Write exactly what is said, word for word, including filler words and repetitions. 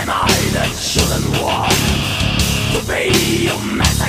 Am I the chosen one to be your master?